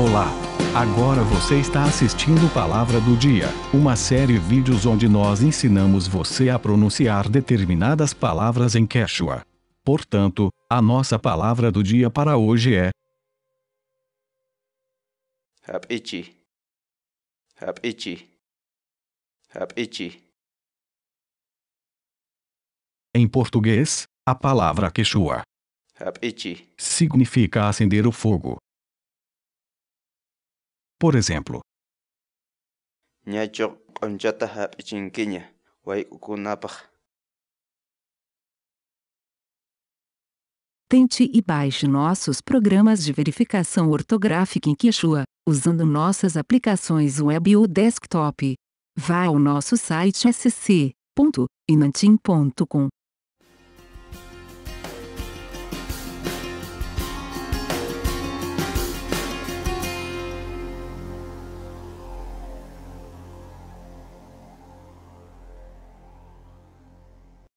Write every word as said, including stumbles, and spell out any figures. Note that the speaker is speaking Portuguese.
Olá! Agora você está assistindo Palavra do Dia, uma série de vídeos onde nós ensinamos você a pronunciar determinadas palavras em Quechua. Portanto, a nossa palavra do dia para hoje é Hapichi. Hapichi. Hapichi. em português, a palavra Quechua Hapichi. significa acender o fogo. Por exemplo, Nyachok q'unchata hap'ichinkiña wayk'ukunapaq. Tente e baixe nossos programas de verificação ortográfica em Quechua, usando nossas aplicações web ou desktop. Vá ao nosso site s c ponto inantim ponto com.